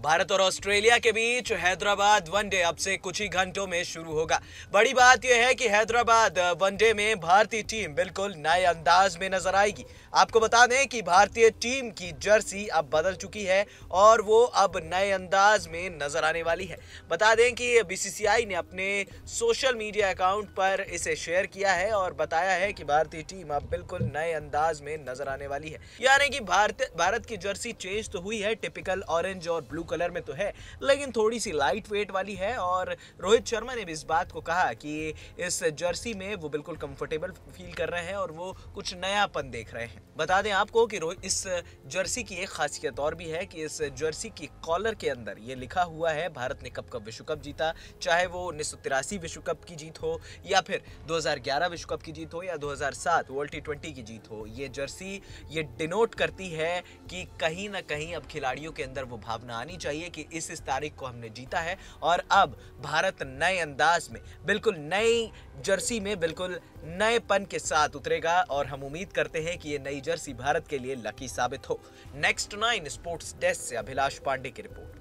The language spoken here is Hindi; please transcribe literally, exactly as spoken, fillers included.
भारत और ऑस्ट्रेलिया के बीच हैदराबाद वनडे अब से कुछ ही घंटों में शुरू होगा। बड़ी बात यह है कि हैदराबाद वनडे में भारतीय टीम बिल्कुल नए अंदाज में नजर आएगी। आपको बता दें कि भारतीय टीम की जर्सी अब बदल चुकी है और वो अब नए अंदाज में नजर आने वाली है। बता दें कि बीसीसीआई ने अपने सोशल मीडिया अकाउंट पर इसे शेयर किया है और बताया है कि भारतीय टीम अब बिल्कुल नए अंदाज में नजर आने वाली है। यानी कि भारत भारत की जर्सी चेंज तो हुई है, टिपिकल ऑरेंज और ब्लू कलर में तो है, लेकिन थोड़ी सी लाइट वेट वाली है। और रोहित शर्मा ने भी इस बात को कहा कि इस जर्सी में वो बिल्कुल कंफर्टेबल फील कर रहे हैं और वो कुछ नयापन देख रहे हैं। बता दें आपको कि रोहित इस जर्सी की एक खासियत और भी है कि इस जर्सी की कॉलर के अंदर ये लिखा हुआ है भारत ने कब कब विश्व कप जीता, चाहे वो उन्नीस सौ तिरासी विश्व कप की जीत हो या फिर दो हज़ार ग्यारह विश्व कप की जीत हो या दो हज़ार सात वर्ल्ड टी ट्वेंटी की जीत हो। ये जर्सी ये डिनोट करती है कि कहीं ना कहीं अब खिलाड़ियों के अंदर वो भावना आनी चाहिए कि इस इस तारीख को हमने जीता है और अब भारत नए अंदाज में बिल्कुल नई जर्सी में बिल्कुल नएपन के साथ उतरेगा और हम उम्मीद करते हैं कि ये नई जर्सी भारत के लिए लकी साबित हो। नेक्स्ट नाइन स्पोर्ट्स डेस्क से अभिलाष पांडे की रिपोर्ट।